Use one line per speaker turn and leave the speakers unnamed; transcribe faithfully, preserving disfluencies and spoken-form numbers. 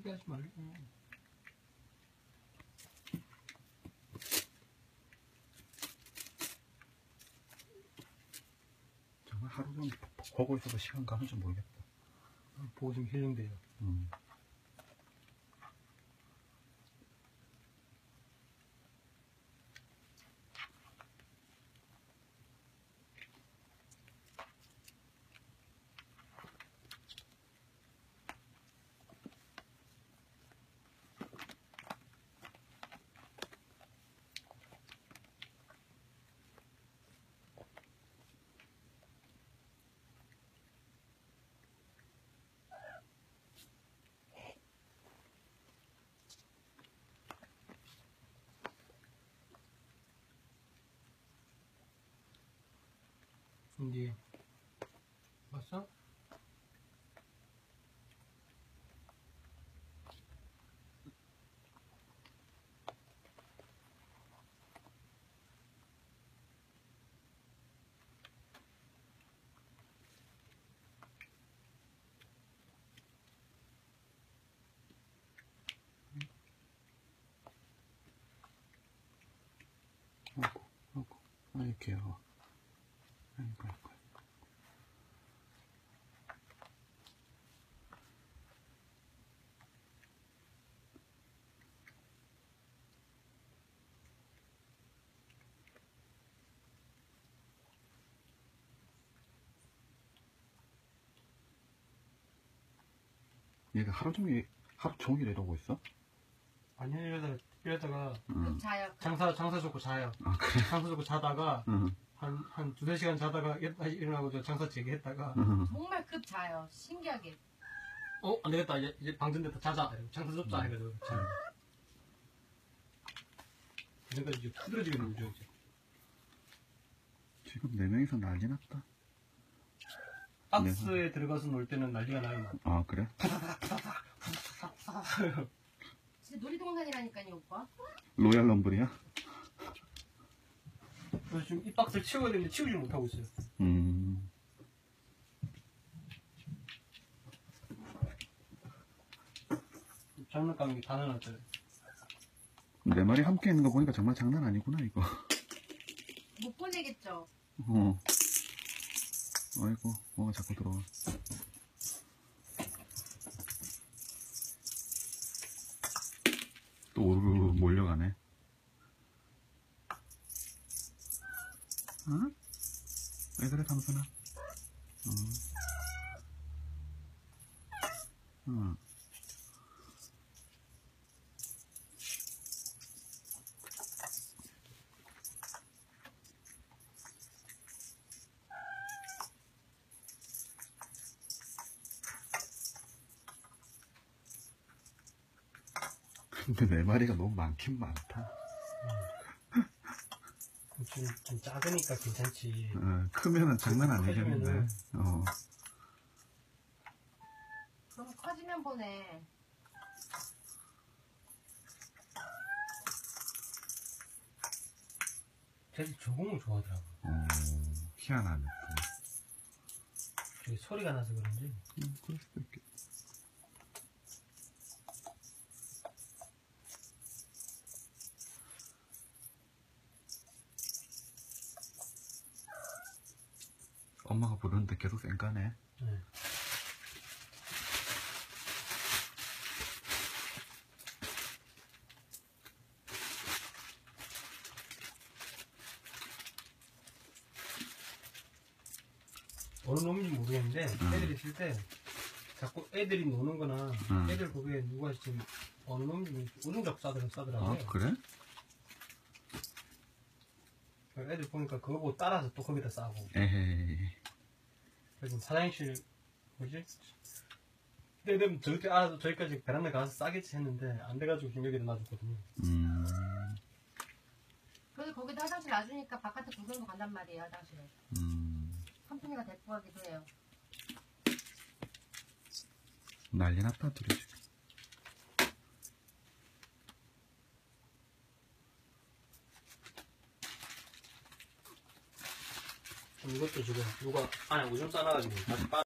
포기하지 말래.
정말 하루 종일 보고 있어도 시간 가는 줄 모르겠다.
보고 좀 힐링돼요.
음.
이제 봤어?
아이고, 아이고, 아이 귀여워. 아이고, 아이고. 얘가 하루 종일, 하루 종일 이러고 있어?
아니 이러다가 이러다가
응.
자요.
장사 장사 좋고 자요.
아, 그래?
장사 좋고 자다가
응.
한 한 두세 시간 자다가 다시 일어나고 저 장사 재개했다가
응.
정말 급 자요. 신기하게.
어 안 되겠다 이제 이제 방전됐다 자자 장사 접자 해가지고 자. 그러니까 이제 푸드러지게 놀죠 이제.
지금 네 명이서 난리 났다.
박스에 들어가서 놀 때는 난리가 나요. 막.
아, 그래?
진짜 놀이동산이라니까요, 오빠.
로얄 럼블이야?
그래서 지금 이 박스를 치워야 되는데 치우지 못하고 있어요.
음.
장난감이 다 넣어놨잖아요.
네 마리 함께 있는 거 보니까 정말 장난 아니구나, 이거.
못 보내겠죠?
어. 아이고, 뭐가 자꾸 들어와. 또 오르르 몰려가네. 어? 왜 그래, 삼순아? 어. 어. 근데 네 마리가 너무 많긴 많다.
좀, 좀 작으니까 괜찮지.
어, 크면은 장난 아니겠는데. 어.
그럼 커지면 보내.
쟤들 조공을 좋아하더라고.
어, 희한하네.
저기 소리가 나서 그런지.
음, 그럴 수도 있겠다. 엄마가 부르는데 계속 쌩까네.
네. 어느 놈인지 모르겠는데
음.
애들이 있을 때 자꾸 애들이 노는 거나
음.
애들 보기에 누가 지금 어느 놈인지 우중작 싸더라, 싸더라고요.
아, 그래?
애들 보니까 그거 보고 따라서 또 거기다 싸고.
에헤이.
그래서 사장실 뭐지? 그때 되면 저기 알아서 저기까지 베란다 가서 싸겠지 했는데 안 돼가지고 여기다 놔줬거든요.
음.
그래서 거기다 화장실 놔주니까 바깥에 구경도 간단 말이에요, 화장실에.
음.
삼촌이가 데리고 가기도 해요.
난리 났다, 둘이 지금.
이것도 지금 누가 안에 오줌 싸놔가지고 다시 빠